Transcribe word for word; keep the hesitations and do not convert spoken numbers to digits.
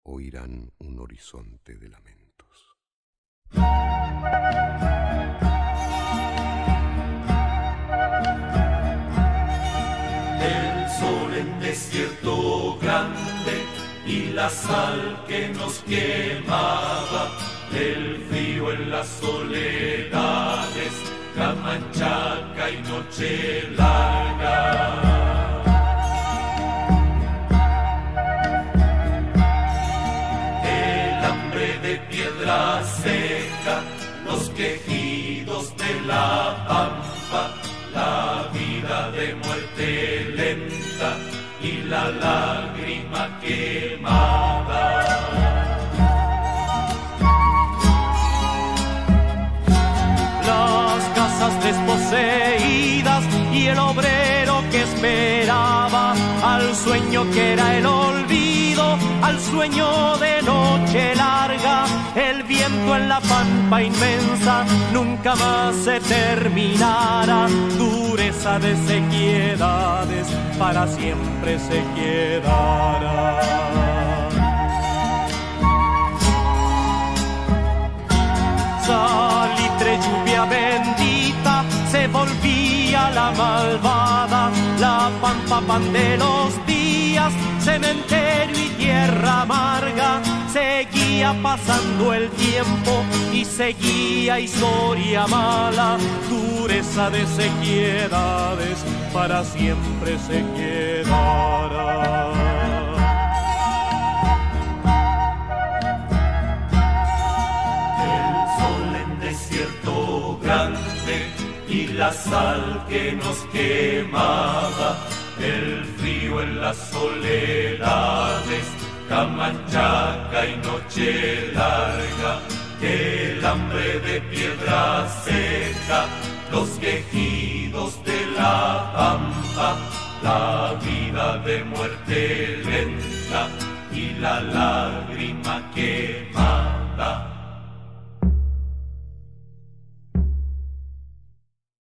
oirán un horizonte de lamentos. El sol en desierto grande y la sal que nos quemaba, el frío en las soledades, camanchaca y noche larga. De piedra seca, los quejidos de la pampa, la vida de muerte lenta y la lágrima quemada. Las casas desposeídas y el obrero que esperaba al sueño que era el olvido, al sueño de noche larga. El viento en la pampa inmensa nunca más se terminará. Dureza de sequedades para siempre se quedará. Salitre, lluvia bendita, se volvía la malvada. La pampa, pan de los días, cementerio y tierra amarga. Seguía pasando el tiempo y seguía historia mala. Dureza de sequedades para siempre se quedará. El sol en desierto grande y la sal que nos quemaba, el frío en las soledades, camanchaca y noche larga, el hambre de piedra seca, los quejidos de la pampa, la vida de muerte lenta y la lágrima quemada.